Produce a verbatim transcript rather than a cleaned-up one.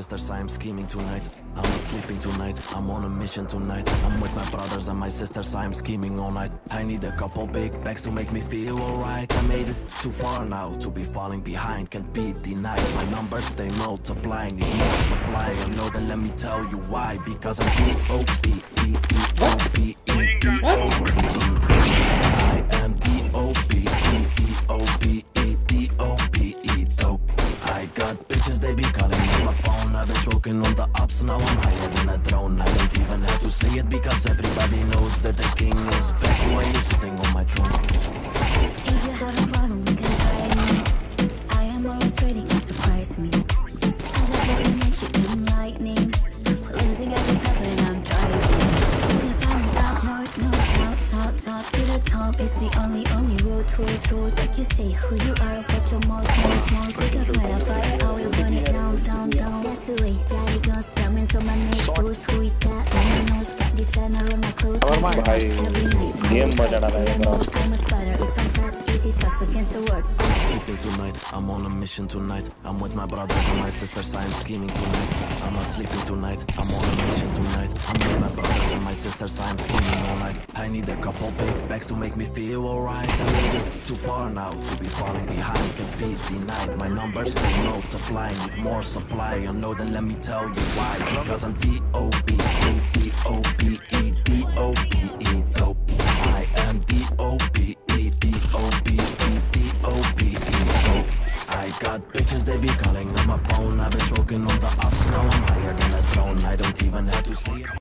sisters, I am scheming tonight. I'm not sleeping tonight, I'm on a mission tonight. I'm with my brothers and my sisters, I am scheming all night. I need a couple big bags to make me feel alright. I made it too far now to be falling behind, can't be denied. My numbers, they multiply, need more supply. I know that, let me tell you why. Because I'm D O P E E O P E D O P E. I am D O P E E O P E D O P E dope. I got bitches, they be calling on my phone. I've been choking on the ups, now I'm higher than a drone. I don't even have to say it because everybody knows that the king is back. Why you sitting on my throne? If you have a problem, you can try me. I am always ready to surprise me. I love what you make you in lightning. Losing every cover and I'm driving. You can find me up north, north, south, south, south. To the top is the only, only road, road, road. But you say who you are, what your most, most, most. Because when I fire, I will burn it down, down, down. That's the way that it goes. Diamonds on my neck, force, who is that? On my nose, got designer on my clothes. Every night, game mode I'm a spider, it's on set, easy sauce against the world. Sleeping tonight, I'm on a mission tonight. I'm with my brothers and my sisters, I am scheming tonight. I'm not sleeping tonight, I'm on a mission tonight. I'm with my brothers and my sisters, I am scheming all night. I need a couple big bags to make me feel alright. I made it too far now to be falling behind, can't be denied. My numbers, they multiply, need more supply. I know, then let me tell you why. Because I'm D O P E D O P E D O P E dope. I am D O P E D O P E D O P E dope. I got bitches, they be calling on my phone. I've been choking on the ups, now I'm higher than a drone. I don't even have to say it.